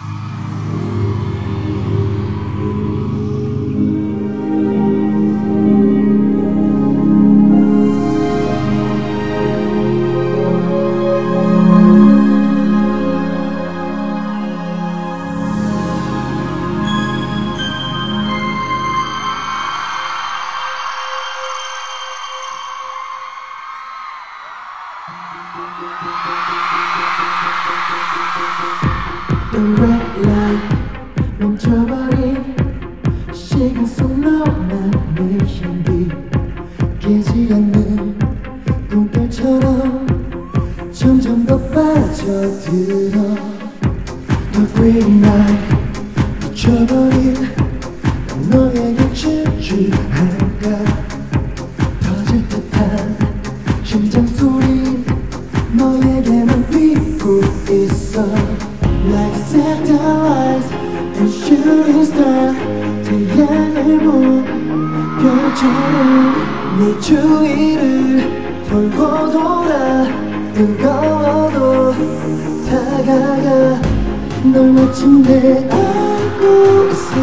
The red light 멈춰버린 시간 속 너만 내 향기 깨지 않는 꿈결처럼 점점 더 빠져들어 The green light 묻혀버린 너에게 질주할까 터질 듯한 심장 소리 너에게만 비고 있어 Like satellites and shooting stars 태양을 본 별처럼 네 주위를 돌고 돌아 뜨거워도 다가가 널 마침내 안고 있어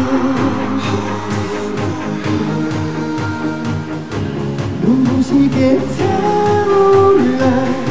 눈부시게 타올라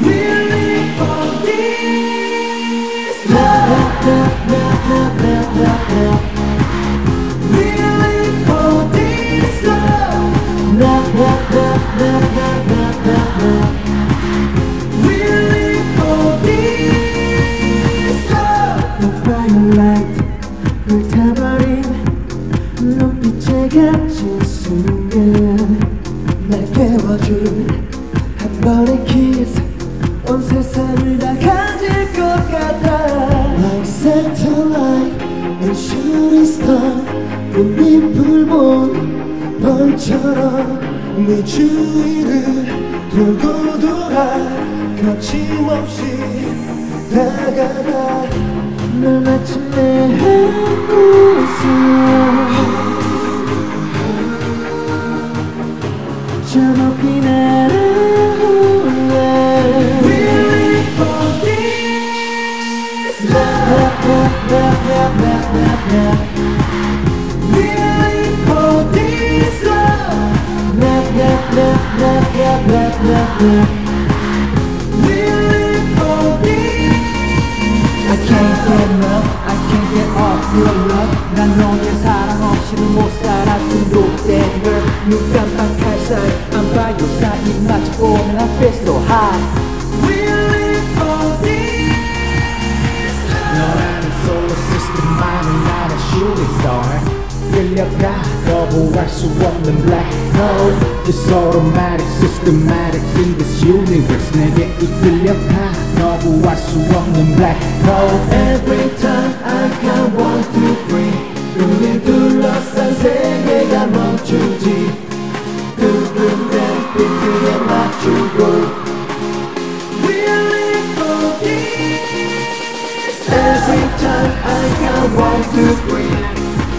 불타버린 눈빛에 갇힌 순간 날 깨워줄 한 번의 키스 온 세상을 다 가질 것 같아 Like satellite and shooting star 꽃잎을 본 벌처럼 네 주위를 돌고 돌아 거침없이 다가가 널 마침내 안고 있어 저 높이 날아올라 We're living for this love We're living for this love We're living for this I can't get enough, I can't get off your love 난 너의 사랑 없이는 못 살아 중독된 걸 눈 깜빡할 사이 I'm by your side 입 맞춰보면 I feel so high We're living for this 너라는 solar system만은 나는 shooting star 끌려가 거부할 수 없는 black hole It's automatic, systematic in this universe 내게 이끌려가 거부할 수 없는 black hole Every time I count 1, 2, 3 눈을 둘러싼 세계가 멈추지 두근댄 비트에 맞추고 We're living for this Every time I count 1, 2, 3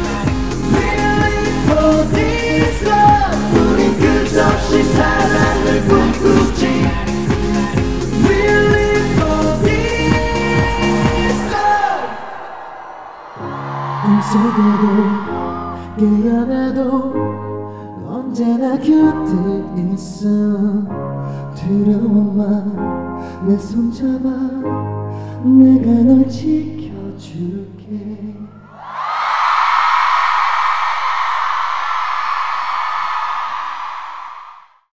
For this love 우린 끝없이 사랑을 꿈꾸지 We're living for this love 꿈속에도 깨어나도 언제나 곁에 있어 두려워만 내 손 잡아 내가 널 지켜